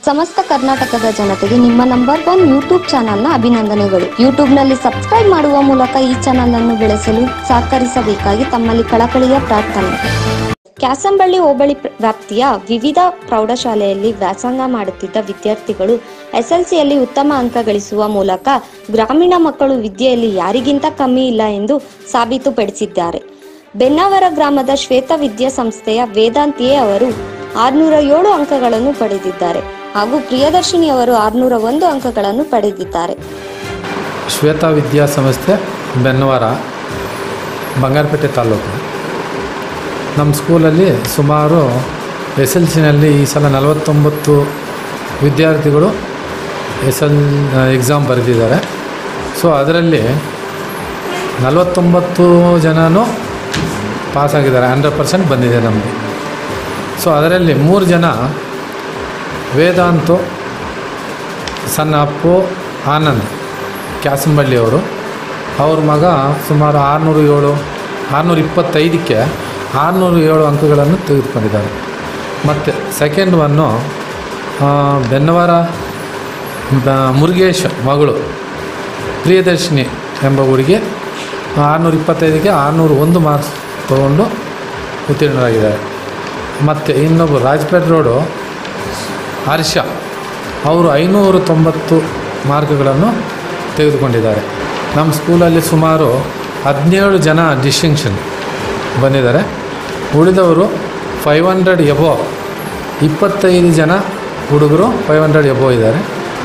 ಸಮಸ್ತ ಕರ್ನಾಟಕದ ಜನತೆಗೆ ನಿಮ್ಮ ನಂಬರ್ 1 ಯೂಟ್ಯೂಬ್ ಚಾನೆಲ್ನ ಅಭಿನಂದನೆಗಳು. ಯೂಟ್ಯೂಬ್ನಲ್ಲಿ ಸಬ್ಸ್ಕ್ರೈಬ್ ಮಾಡುವ ಮೂಲಕ ಈ ಚಾನೆಲ್ ಅನ್ನು ಬೆಳೆಸಲು ಸಹಕರಿಸಬೇಕಾಗಿ ತಮ್ಮಲ್ಲಿ ಕಳಕಳಿಯ ಪ್ರಾರ್ಥನೆ. ಕ್ಯಾಸಂಬಳ್ಳಿ ಹೋಬಳಿ ವ್ಯಾಪ್ತಿಯ ವಿವಿಧ ಪ್ರೌಢಶಾಲೆಯಲ್ಲಿ ವ್ಯಾಸಂಗ ಮಾಡುತ್ತಿದ್ದ ವಿದ್ಯಾರ್ಥಿಗಳು ಎಸ್ಎಲ್ಸಿಯಲ್ಲಿ ಉತ್ತಮ ಅಂಕ ಗಳಿಸುವ ಮೂಲಕ ಗ್ರಾಮೀಣ ಮಕ್ಕಳು ವಿದ್ಯೆಯಲ್ಲಿ ಯಾರಿಗಿಂತ ಕಮ್ಮಿ ಇಲ್ಲ ಎಂದು ಸಾಬೀತುಪಡಿಸಿದ್ದಾರೆ. ಬೆನ್ನಾವರ ಗ್ರಾಮದ ಶ್ವೇತ ವಿದ್ಯಾಸಂಸ್ಥೆಯ ವೇದಾಂತಿಯೇ ಅವರು 607 ಅಂಕಗಳನ್ನು ಪಡೆದಿದ್ದಾರೆ ಹಾಗೂ ಪ್ರಿಯದರ್ಶಿನಿ ಅವರು 601 ಅಂಕಗಳನ್ನು ಪಡೆದಿದ್ದಾರೆ. ಶ್ವೇತಾ ವಿದ್ಯಾಸಂಸ್ಥೆ ಬೆನ್ನವಾರ, ಬಂಗಾರಪೇಟೆ ತಾಲೂಕು. ನಮ್ಮ ಸ್ಕೂಲಲ್ಲಿ ಸುಮಾರು SLCನಲ್ಲಿ ಈ ಸಲ 49 ವಿದ್ಯಾರ್ಥಿಗಳು ಎಕ್ಸಾಮ್ ಬರೆದಿದ್ದಾರೆ. ಸೊ ಅದರಲ್ಲಿ 49 ಜನನೂ ಪಾಸಾಗಿದ್ದಾರೆ, 100% ಬಂದಿದೆ ನಮಗೆ. ಸೊ ಅದರಲ್ಲಿ 3 ಜನ ವೇದಾಂತು, ಸಣ್ಣ ಅಪ್ಪು, ಆನಂದ್ ಕ್ಯಾಸಂಬಳ್ಳಿಯವರು. ಅವ್ರ ಮಗ ಸುಮಾರು 625ಕ್ಕೆ 607 ಅಂಕಗಳನ್ನು ತೆಗೆದುಕೊಂಡಿದ್ದಾರೆ. ಮತ್ತು ಸೆಕೆಂಡ್ ಒನ್ನು ಬೆನ್ನವಾರ ಮುರುಗೇಶ್ ಮಗಳು ಪ್ರಿಯದರ್ಶಿನಿ ಎಂಬ ಹುಡುಗಿ 625ಕ್ಕೆ 601 ಮಾರ್ಕ್ಸ್ ತೊಗೊಂಡು ಉತ್ತೀರ್ಣರಾಗಿದ್ದಾರೆ. ಮತ್ತು ಇನ್ನೊಬ್ಬರು ರಾಜಪೇಟೆ ರೋಡು ಹರ್ಷ, ಅವರು 590 ಮಾರ್ಕ್ಗಳನ್ನು ತೆಗೆದುಕೊಂಡಿದ್ದಾರೆ. ನಮ್ಮ ಸ್ಕೂಲಲ್ಲಿ ಸುಮಾರು 17 ಜನ ಡಿಸ್ಟಿಂಕ್ಷನ್ ಬಂದಿದ್ದಾರೆ. ಉಳಿದವರು 500 ಎಬೋವ್, 25 ಜನ ಹುಡುಗರು 500 ಎಬೋವ್ ಇದ್ದಾರೆ.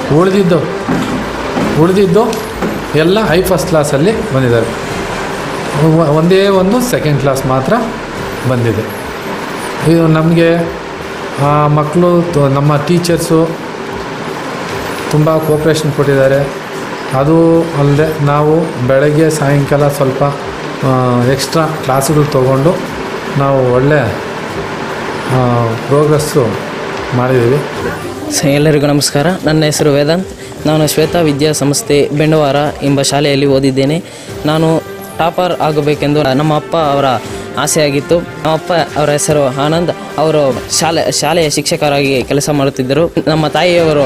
ಉಳಿದಿದ್ದು ಎಲ್ಲ ಫಸ್ಟ್ ಕ್ಲಾಸಲ್ಲಿ ಬಂದಿದ್ದಾರೆ. ಒಂದೇ ಒಂದು ಸೆಕೆಂಡ್ ಕ್ಲಾಸ್ ಮಾತ್ರ ಬಂದಿದೆ. ಇದು ನಮಗೆ ಮಕ್ಕಳು, ನಮ್ಮ ಟೀಚರ್ಸು ತುಂಬ ಕೋಪ್ರೇಷನ್ ಕೊಟ್ಟಿದ್ದಾರೆ. ಅದು ಅಲ್ಲದೆ ನಾವು ಬೆಳಗ್ಗೆ ಸಾಯಂಕಾಲ ಸ್ವಲ್ಪ ಎಕ್ಸ್ಟ್ರಾ ಕ್ಲಾಸುಗಳು ತೊಗೊಂಡು ನಾವು ಒಳ್ಳೆ ಪ್ರೋಗ್ರೆಸ್ಸು ಮಾಡಿದ್ದೀವಿ. ಎಲ್ಲರಿಗೂ ನಮಸ್ಕಾರ. ನನ್ನ ಹೆಸರು ವೇದಾಂತ್. ನಾನು ಶ್ವೇತಾ ವಿದ್ಯಾಸಂಸ್ಥೆ ಬೆಂಡವಾರ ಎಂಬ ಶಾಲೆಯಲ್ಲಿ ಓದಿದ್ದೇನೆ. ನಾನು ಟಾಪರ್ ಆಗಬೇಕೆಂದು ನಮ್ಮ ಅಪ್ಪ ಅವರ ಆಸೆಯಾಗಿತ್ತು. ನಮ್ಮ ಅಪ್ಪ ಅವರ ಹೆಸರು ಆನಂದ್. ಅವರು ಶಾಲೆಯ ಶಿಕ್ಷಕರಾಗಿ ಕೆಲಸ ಮಾಡುತ್ತಿದ್ದರು. ನಮ್ಮ ತಾಯಿಯವರು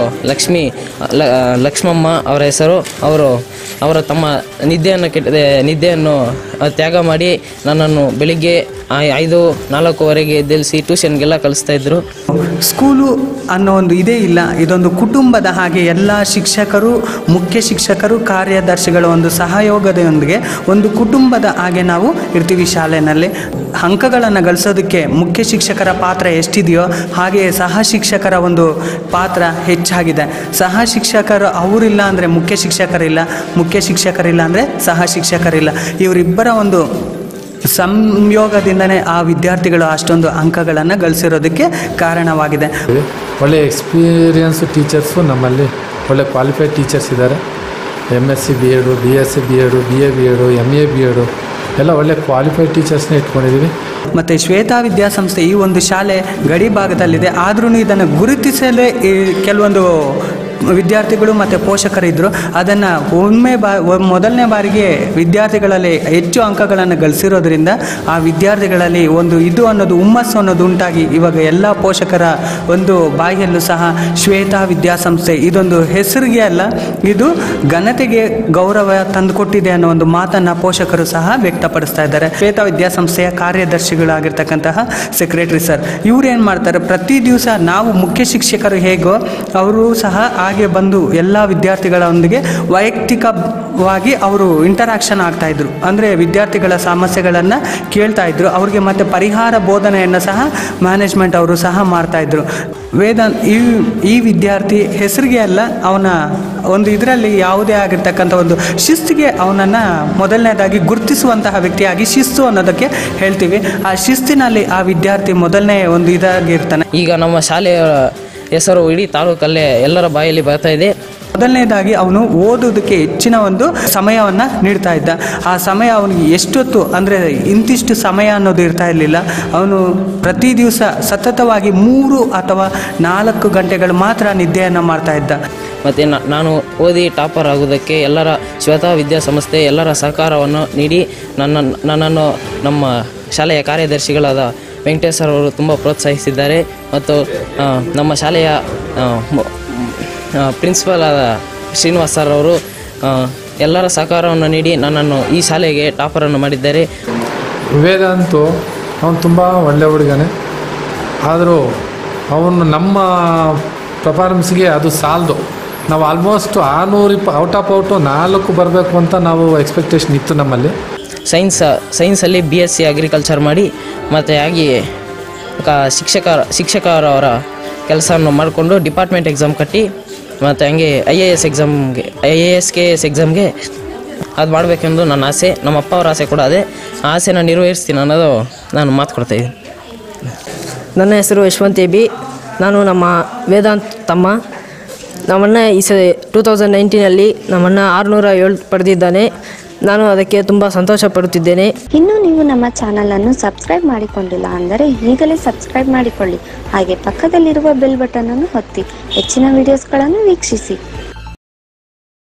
ಲಕ್ಷ್ಮಮ್ಮ ಅವರ ಹೆಸರು. ಅವರ ತಮ್ಮ ನಿದ್ದೆಯನ್ನು ತ್ಯಾಗ ಮಾಡಿ ನನ್ನನ್ನು ಬೆಳಿಗ್ಗೆ 5-4ವರೆಗೆ ಎದ್ದೇಳಿಸಿ ಟ್ಯೂಷನ್ಗೆಲ್ಲ ಕಲಿಸ್ತಾಯಿದ್ರು. ಸ್ಕೂಲು ಅನ್ನೋ ಒಂದು ಇದೇ ಇಲ್ಲ, ಇದೊಂದು ಕುಟುಂಬದ ಹಾಗೆ. ಎಲ್ಲ ಶಿಕ್ಷಕರು, ಮುಖ್ಯ ಶಿಕ್ಷಕರು, ಕಾರ್ಯದರ್ಶಿಗಳ ಒಂದು ಸಹಯೋಗದೊಂದಿಗೆ ಒಂದು ಕುಟುಂಬದ ಹಾಗೆ ನಾವು ಇರ್ತೀವಿ ಶಾಲೆಯಲ್ಲಿ. ಅಂಕಗಳನ್ನು ಗಳಿಸೋದಕ್ಕೆ ಮುಖ್ಯ ಶಿಕ್ಷಕರ ಪಾತ್ರ ಎಷ್ಟಿದೆಯೋ ಹಾಗೆಯೇ ಸಹ ಶಿಕ್ಷಕರ ಒಂದು ಪಾತ್ರ ಹೆಚ್ಚಾಗಿದೆ. ಸಹ ಶಿಕ್ಷಕರು ಅವರಿಲ್ಲ ಅಂದರೆ ಮುಖ್ಯ ಶಿಕ್ಷಕರಿಲ್ಲ, ಮುಖ್ಯ ಶಿಕ್ಷಕರಿಲ್ಲ ಅಂದರೆ ಸಹ ಶಿಕ್ಷಕರಿಲ್ಲ. ಇವರಿಬ್ಬರ ಒಂದು ಸಂಯೋಗದಿಂದನೇ ಆ ವಿದ್ಯಾರ್ಥಿಗಳು ಅಷ್ಟೊಂದು ಅಂಕಗಳನ್ನು ಗಳಿಸಿರೋದಕ್ಕೆ ಕಾರಣವಾಗಿದೆ. ಒಳ್ಳೆಯ ಎಕ್ಸ್ಪೀರಿಯನ್ಸ್ ಟೀಚರ್ಸು ನಮ್ಮಲ್ಲಿ ಒಳ್ಳೆ ಕ್ವಾಲಿಫೈಡ್ ಟೀಚರ್ಸ್ ಇದ್ದಾರೆ. MSc B.Ed, BSc B.Ed, BA B.Ed, MA B.Ed ಎಲ್ಲ ಒಳ್ಳೆ ಕ್ವಾಲಿಫೈಡ್ ಟೀಚರ್ಸ್ನೇ ಇಟ್ಕೊಂಡಿದ್ದೀವಿ. ಮತ್ತು ಶ್ವೇತಾ ವಿದ್ಯಾಸಂಸ್ಥೆ ಈ ಒಂದು ಶಾಲೆ ಗಡಿ ಭಾಗದಲ್ಲಿದೆ. ಆದ್ರೂ ಇದನ್ನು ಗುರುತಿಸಲೇ ಕೆಲವೊಂದು ವಿದ್ಯಾರ್ಥಿಗಳು ಮತ್ತು ಪೋಷಕರಿದ್ದರು. ಅದನ್ನು ಮೊದಲನೇ ಬಾರಿಗೆ ವಿದ್ಯಾರ್ಥಿಗಳಲ್ಲಿ ಹೆಚ್ಚು ಅಂಕಗಳನ್ನು ಗಳಿಸಿರೋದ್ರಿಂದ ಆ ವಿದ್ಯಾರ್ಥಿಗಳಲ್ಲಿ ಒಂದು ಅನ್ನೋದು ಹುಮ್ಮಸ್ಸು ಅನ್ನೋದು ಉಂಟಾಗಿ ಇವಾಗ ಎಲ್ಲ ಪೋಷಕರ ಒಂದು ಬಾಯಿಯಲ್ಲೂ ಸಹ ಶ್ವೇತಾ ವಿದ್ಯಾಸಂಸ್ಥೆ ಇದೊಂದು ಹೆಸರಿಗೆ ಅಲ್ಲ, ಇದು ಘನತೆಗೆ ಗೌರವ ತಂದುಕೊಟ್ಟಿದೆ ಅನ್ನೋ ಒಂದು ಮಾತನ್ನು ಪೋಷಕರು ಸಹ ವ್ಯಕ್ತಪಡಿಸ್ತಾ ಇದ್ದಾರೆ. ಶ್ವೇತಾ ವಿದ್ಯಾಸಂಸ್ಥೆಯ ಕಾರ್ಯದರ್ಶಿಗಳಾಗಿರ್ತಕ್ಕಂತಹ ಸೆಕ್ರೆಟರಿ ಸರ್ ಇವ್ರು ಏನು ಮಾಡ್ತಾರೆ, ಪ್ರತಿ ದಿವಸ ನಾವು ಮುಖ್ಯ ಶಿಕ್ಷಕರು ಹೇಗೋ ಅವರು ಸಹ ಹಾಗೆ ಬಂದು ಎಲ್ಲ ವಿದ್ಯಾರ್ಥಿಗಳೊಂದಿಗೆ ವೈಯಕ್ತಿಕವಾಗಿ ಅವರು ಇಂಟರಾಕ್ಷನ್ ಆಗ್ತಾಯಿದ್ರು. ಅಂದರೆ ವಿದ್ಯಾರ್ಥಿಗಳ ಸಮಸ್ಯೆಗಳನ್ನು ಕೇಳ್ತಾಯಿದ್ರು. ಅವ್ರಿಗೆ ಮತ್ತು ಪರಿಹಾರ ಬೋಧನೆಯನ್ನು ಸಹ ಮ್ಯಾನೇಜ್ಮೆಂಟ್ ಅವರು ಸಹ ಮಾಡ್ತಾಯಿದ್ರು. ವೇದಾಂತ್ ಈ ವಿದ್ಯಾರ್ಥಿ ಹೆಸರಿಗೆ ಅಲ್ಲ, ಅವನ ಒಂದು ಇದರಲ್ಲಿ ಯಾವುದೇ ಆಗಿರ್ತಕ್ಕಂಥ ಒಂದು ಶಿಸ್ತಿಗೆ ಅವನನ್ನು ಮೊದಲನೇದಾಗಿ ಗುರುತಿಸುವಂತಹ ವ್ಯಕ್ತಿಯಾಗಿ ಶಿಸ್ತು ಅನ್ನೋದಕ್ಕೆ ಹೇಳ್ತೀವಿ. ಆ ಶಿಸ್ತಿನಲ್ಲಿ ಆ ವಿದ್ಯಾರ್ಥಿ ಮೊದಲನೇ ಒಂದು ಇದಾಗಿರ್ತಾನೆ. ಈಗ ನಮ್ಮ ಶಾಲೆಯ ಹೆಸರು ಇಡೀ ತಾಲೂಕಲ್ಲೇ ಎಲ್ಲರ ಬಾಯಲ್ಲಿ ಬರ್ತಾ ಇದೆ. ಮೊದಲನೇದಾಗಿ ಅವನು ಓದೋದಕ್ಕೆ ಹೆಚ್ಚಿನ ಒಂದು ಸಮಯವನ್ನು ನೀಡ್ತಾ ಇದ್ದ. ಆ ಸಮಯ ಅವನಿಗೆ ಎಷ್ಟೊತ್ತು ಅಂದರೆ ಇಂತಿಷ್ಟು ಸಮಯ ಅನ್ನೋದು ಇರ್ತಾ ಇರಲಿಲ್ಲ. ಅವನು ಪ್ರತಿ ದಿವಸ ಸತತವಾಗಿ 3 ಅಥವಾ 4 ಗಂಟೆಗಳು ಮಾತ್ರ ನಿದ್ದೆಯನ್ನು ಮಾಡ್ತಾ ಇದ್ದ. ಮತ್ತು ನಾನು ಓದಿ ಟಾಪರ್ ಆಗೋದಕ್ಕೆ ಎಲ್ಲರ ಶ್ವೇತಾ ವಿದ್ಯಾಸಂಸ್ಥೆ ಎಲ್ಲರ ಸಹಕಾರವನ್ನು ನೀಡಿ ನನ್ನನ್ನು ನಮ್ಮ ಶಾಲೆಯ ಕಾರ್ಯದರ್ಶಿಗಳಾದ ವೆಂಕಟೇಶ್ ಸರ್ ಅವರು ತುಂಬ ಪ್ರೋತ್ಸಾಹಿಸಿದ್ದಾರೆ ಮತ್ತು ನಮ್ಮ ಶಾಲೆಯ ಪ್ರಿನ್ಸಿಪಲ್ ಆದ ಶ್ರೀನಿವಾಸ್ ಸರ್ ಅವರು ಎಲ್ಲರ ಸಹಕಾರವನ್ನು ನೀಡಿ ನನ್ನನ್ನು ಈ ಶಾಲೆಗೆ ಟಾಪರನ್ನು ಮಾಡಿದ್ದಾರೆ. ವೇದಾಂತು ಅವನು ತುಂಬ ಒಳ್ಳೆ ಹುಡುಗನೇ, ಆದರೂ ಅವನು ನಮ್ಮ ಪರ್ಫಾರ್ಮೆನ್ಸ್ಗೆ ಅದು ಸಾಲದು. ನಾವು ಆಲ್ಮೋಸ್ಟ್ 600 ಔಟ್ ಆಫ್ 4 ಬರಬೇಕು ಅಂತ ನಾವು ಎಕ್ಸ್ಪೆಕ್ಟೇಷನ್ ಇತ್ತು ನಮ್ಮಲ್ಲಿ. ಸೈನ್ಸಲ್ಲಿ BSc ಅಗ್ರಿಕಲ್ಚರ್ ಮಾಡಿ ಮತ್ತು ಹಾಗೆ ಶಿಕ್ಷಕರವರ ಕೆಲಸವನ್ನು ಮಾಡಿಕೊಂಡು ಡಿಪಾರ್ಟ್ಮೆಂಟ್ ಎಕ್ಸಾಮ್ ಕಟ್ಟಿ ಮತ್ತು ಹಂಗೆ IAS KS ಎಕ್ಸಾಮ್ಗೆ ಅದು ಮಾಡಬೇಕೆಂದು ನನ್ನ ಆಸೆ. ನಮ್ಮ ಅಪ್ಪ ಅವರ ಆಸೆ ಕೂಡ ಅದೇ. ಆ ಆಸೆನ ನಿರ್ವಹಿಸ್ತೀನಿ ಅನ್ನೋದು ನಾನು ಮಾತು ಕೊಡ್ತಾಯಿದ್ದೀನಿ. ನನ್ನ ಹೆಸರು ಯಶವಂತ್ AB. ನಾನು ನಮ್ಮ ವೇದಾಂತ್ ತಮ್ಮ. ನಮ್ಮನ್ನು 2019 ನಮ್ಮನ್ನು 607 ಪಡೆದಿದ್ದಾನೆ. ನಾನು ಅದಕ್ಕೆ ತುಂಬ ಸಂತೋಷ ಪಡುತ್ತಿದ್ದೇನೆ. ಇನ್ನು ನೀವು ನಮ್ಮ ಚಾನಲ್ ಅನ್ನು ಸಬ್ಸ್ಕ್ರೈಬ್ ಮಾಡಿಕೊಂಡಿಲ್ಲ ಅಂದರೆ ಈಗಲೇ ಸಬ್ಸ್ಕ್ರೈಬ್ ಮಾಡಿಕೊಳ್ಳಿ. ಹಾಗೆ ಪಕ್ಕದಲ್ಲಿರುವ ಬೆಲ್ ಬಟನ್ ಅನ್ನು ಒತ್ತಿ ಹೆಚ್ಚಿನ ವಿಡಿಯೋಸ್ಗಳನ್ನು ವೀಕ್ಷಿಸಿ.